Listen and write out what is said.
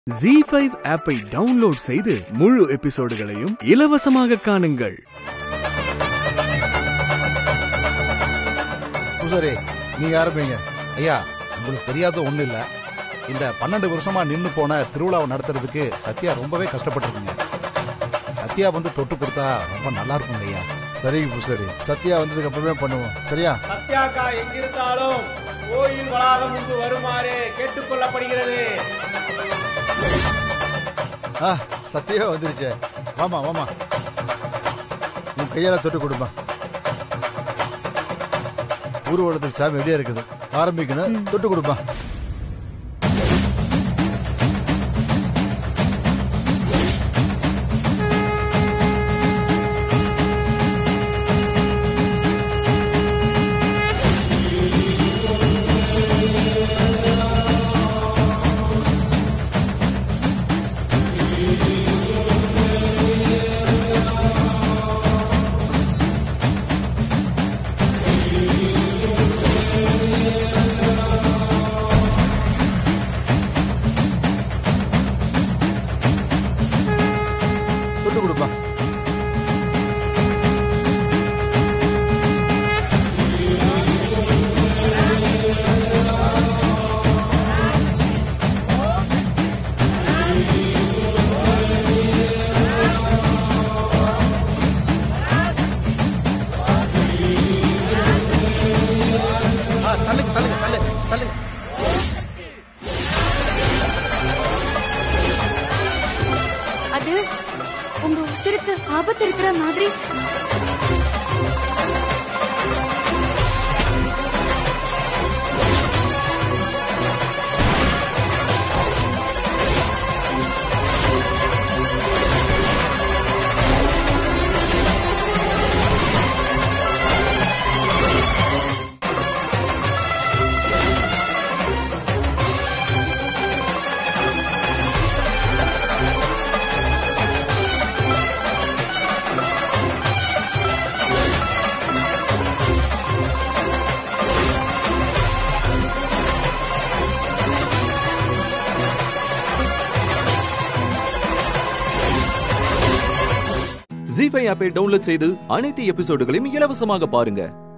ZEE5 ஆப்பை download செய்து முழு எபிசோடுகளையும் இலவசமாக காணுங்கள். பூசாரி, நீங்க ஆரம்பிங்க. ஐயா, உங்களுக்கு தெரியாத ஒண்ணு இல்ல. இந்த 12 வருஷமா நின்னு போன திருவிழாவை நடத்துறதுக்கு சத்யா ரொம்பவே கஷ்டப்பட்டிருக்குங்க. சத்யா வந்து தொட்டு கொடுத்தா ரொம்ப நல்லா இருக்கும் ஐயா. சரிங்க பூசாரி, சத்யா வந்ததுக்கு அப்புறமே பண்ணுவோம். சரியா? சத்யாக்கா எங்கிருந்தாலும் கோயில் வளாகம் முன்பு வருமாறு கேட்டுக்கொள்ளப்படுகிறது. சத்யா வந்துருச்சு. வாமா வாமா, உன் கையால தொட்டு கொடுப்பா. ஊர்வலத்துக்கு சாமி ரெடியா இருக்குது, ஆரம்பிக்கணும். தொட்டு கொடுப்பா. அது உங்க உசிருக்கு ஆபத்து இருக்கிற மாதிரி. ZEE5 ஆப்பை டவுன்லோட் செய்து அனைத்து எபிசோடுகளையும் இலவசமாக பாருங்க.